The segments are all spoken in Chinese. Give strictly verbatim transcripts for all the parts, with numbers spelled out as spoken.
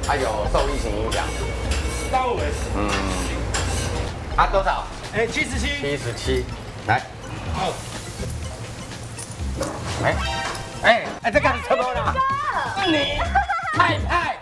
它有受疫情影响。 高维。 嗯。啊，多少？ 哎，七十七。 七十七。来。 好。 哎哎哎，这干什么呢？是你，太太。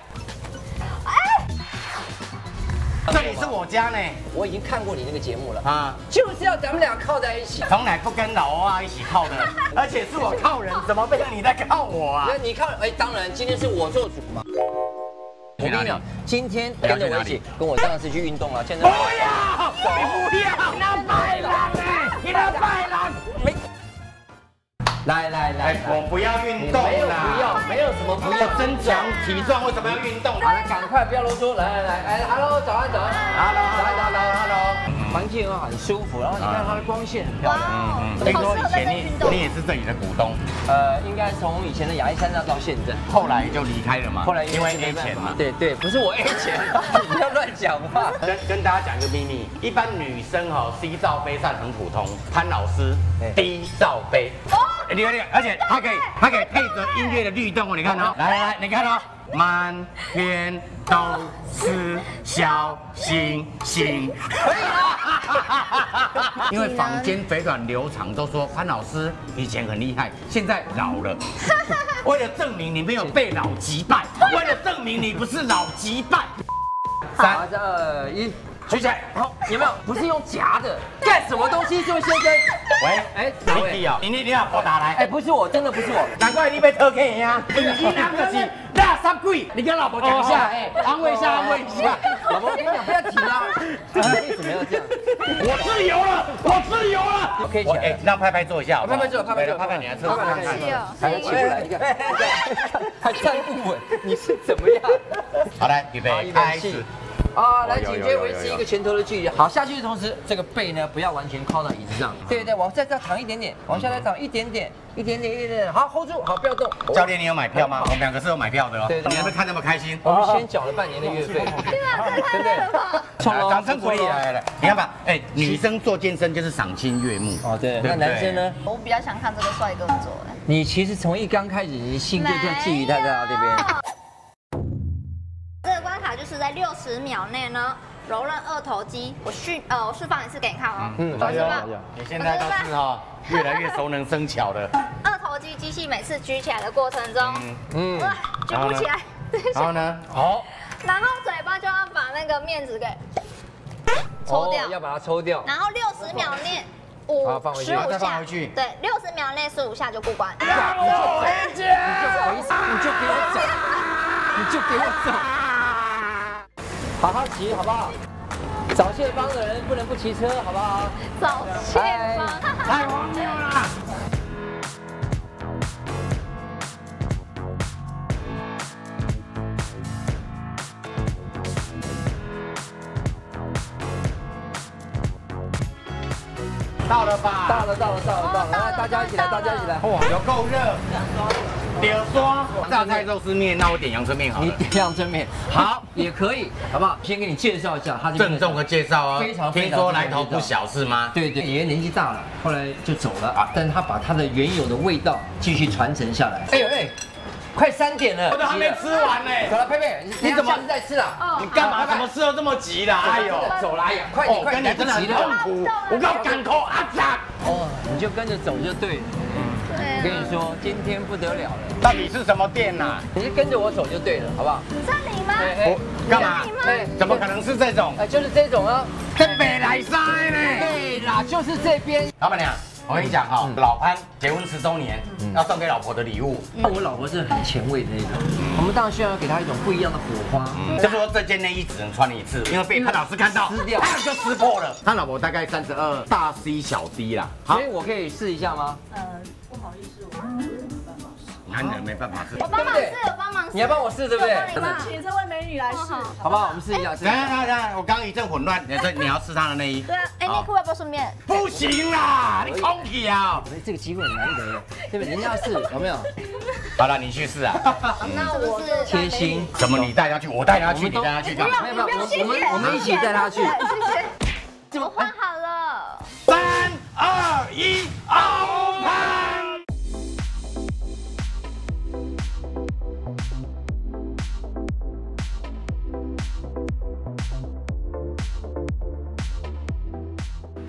这里是我家呢， 我已经看过你那个节目了啊， 就是要咱们俩靠在一起， 从来不跟老欧啊一起靠的，而且是我靠人，怎么变成你在靠我啊？ 那你靠，哎，当然今天是我做主嘛。我跟你讲，今天跟着我一起，跟我上次去运动了，现在不要，你不要，那白狼哎，你那白狼没。 来来来， 我不要运动啦， 没有不要，没有什么不要， 增强体壮为什么要运动？ 好了，赶快不要啰嗦，来来来，哎 ，Hello， 早安早安 ，Hello Hello Hello Hello， 环境很好，很舒服，然后你看它的光线很漂亮。 嗯嗯，听说以前你你也是这里的股东， 呃，应该从以前的亚历山大到现在， 后来就离开了嘛， 后来因为 A 钱嘛， 对对，不是我 A 钱，不要乱讲话。 跟跟大家讲一个秘密，一般女生哈 C 罩杯算很普通，潘老师 D 罩杯。你看，而且它可以，它可以配着音乐的律动哦。你看哦，来来来，你看哦，满天都是小星星。可以啦。因为坊间肥短流长都说潘老师以前很厉害，现在老了。为了证明你没有被老击败，为了证明你不是老击败。 三二一。 举起来， 好，有没有？不是用夹的，干什么东西？这位先生， 喂， 哎， 哪位啊？你你你要拨打来？ 哎，不是我，真的不是我， 难怪你被偷看呀！你那个是垃圾鬼，你跟老婆讲一下，哎，安慰一下，安慰一下。 老婆，我跟你讲，不要提啦。为什么要这样？ 我自由了，我自由了。 可以起来。 哎，让拍拍坐一下， 拍拍坐，拍拍坐， 拍拍你来侧拍拍看看。 还起不来，你看，还站不稳，你是怎么样？ 好，来，预备，开始。 啊，来，紧接维持一个拳头的距离。好，下去的同时，这个背呢不要完全靠到椅子上。对对，往下再躺一点点，往下再躺一点点，一点点，一点点。好 ，hold 住，好，不要动。 教练，你有买票吗？我们两个是有买票的哦。 对， 你还没看那么开心。 我们先缴了半年的月费，对不对？ 掌声鼓励，来来来，你看吧，哎，女生做健身就是赏心悦目。 哦，对，那男生呢？ 我比较想看这个帅哥做的。 你其实从一刚开始，你的心就在觊觎他在他这边。 这个关卡就是在六十秒内呢。柔韧二头肌，我示呃我示范一次给你看哦。 嗯，好有好有。你现在都是哈越来越熟能生巧的。 二头肌机器每次举起来的过程中，嗯，举不起来。 然后呢？好。 然后嘴巴就要把那个面子给抽掉， 要把它抽掉。 然后六十秒内五十五下，对，六十秒内十五下就过关。 你就回家，你就你就给我走，你就给我走。好好骑，好不好？早泄帮的人不能不骑车，好不好？ 早泄帮， 太荒谬了！到了吧？ 到了，到了，到了，到了！来，大家一起来，大家一起来！ 哇，有够热！点刷榨菜肉丝面，那我点阳春面好了。 你点阳春面，好也可以，好不好？先给你介绍一下，他郑重的介绍啊， 非常听说来头不小是吗？ 对对，爷爷年纪大了，后来就走了啊，但是他把他的原有的味道继续传承下来。哎呦哎，快三点了， 我都还没吃完呢。 走了，佩佩，你怎么再吃了？ 你干嘛？怎么吃的这么急啦？哎呦， 走了，哎呀，快点，快点， 跟你真的很痛苦，我刚赶口啊咋？ 哦，你就跟着走就对了。我跟你说，今天不得了了。 到底是什么店呐？ 你就跟着我走就对了，好不好？ 这里吗？ 我干嘛？ 哎， 怎么可能是这种？ 哎，就是这种啊， 这北来塞呢？ 对啦，就是这边。 老板娘，我跟你讲哈，老潘结婚十周年，要送给老婆的礼物。 那我老婆是很前卫的那种，我们当然需要给她一种不一样的火花。 就说这件内衣只能穿一次，因为被潘老师看到撕掉， 就撕破了。他老婆大概三十二，大 C 小 D 啦。 所以我可以试一下吗？ 呃，不好意思，我没办法试。 男人没办法试。 我帮忙试，我帮忙试。 你要帮我试，对不对？ 请这位美女来试， 好不好？我们试一下。 等下等下，我刚一阵混乱，你你要试他的内衣。 对啊，哎，内裤要不要顺便？ 不行啦，你空气啊！ 这个机会很难得，对不对？人家试有没有？ 好了，你去试啊。 那我是贴心。 怎么你带他去，我带他去，你带他去干嘛？ 没有没有，我们我们一起带他去。 我换好了。 三二一，open！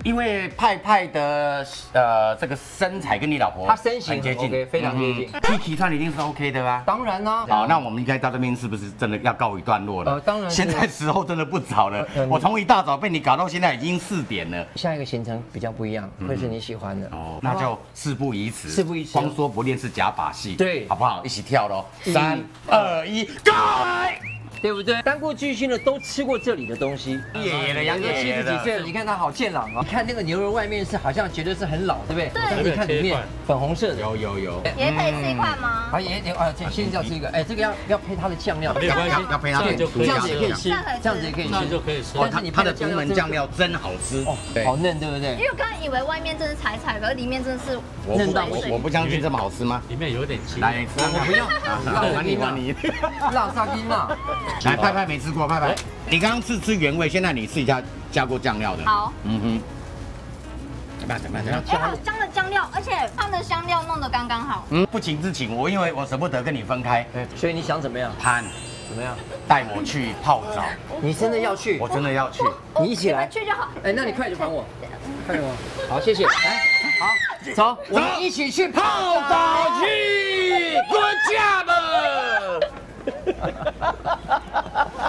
因为派派的呃这个身材跟你老婆她身形很接近 OK， 非常接近。 Kiki 穿一定是 OK 的吧？ 当然啦。 好，那我们应该到这边是不是真的要告一段落了？ 呃，当然。 现在时候真的不早了， 呃我从一大早被你搞到现在已经四点了。 下一个行程比较不一样，会是你喜欢的。 哦，那就事不宜迟， 事不宜迟光说不练是假把戏， 对好不好？一起跳喽！ 一三二一，Go！ 对不对？当过巨星的都吃过这里的东西。 爷爷的，杨爷七爷的。 十几岁了，你看他好健朗啊！你看那个牛肉外面是好像觉得是很老，对不对？ 对但是你看里面粉红色的。 有有有。 也可以吃一块吗？ 啊也也啊，先要吃一个，哎，这个要要配它的酱料， 没有关系， 要配它的这样就可以这样子也可以吃。 吃，这样子也可以那吃， 就可以吃。 哦，它它的独门酱料真好吃哦， 对， 好嫩，对不对因？为我刚刚以为外面真是彩彩，可是里面真的是我不嫩到我我不相信这么好吃吗？ 里面有点青。 来，你吃看看。 我不要， 我还你还你。 辣沙丁嘛。 来，派派没吃过，派派，你刚刚是吃原味，现在你试一下加过酱料的。 好。 嗯哼。怎么样？怎么样？怎么样？ 哎，好香的酱料，而且它的香料弄得刚刚好。 嗯，不情之请，我因为我舍不得跟你分开。 哎，所以你想怎么样？ 潘， 怎么样？ 带我去泡澡， 你真的要去？ 我真的要去。 你一起来去就好。 哎，那你快点还我，快点我。好，谢谢。来，好，走，我们一起去泡澡去。 Good job！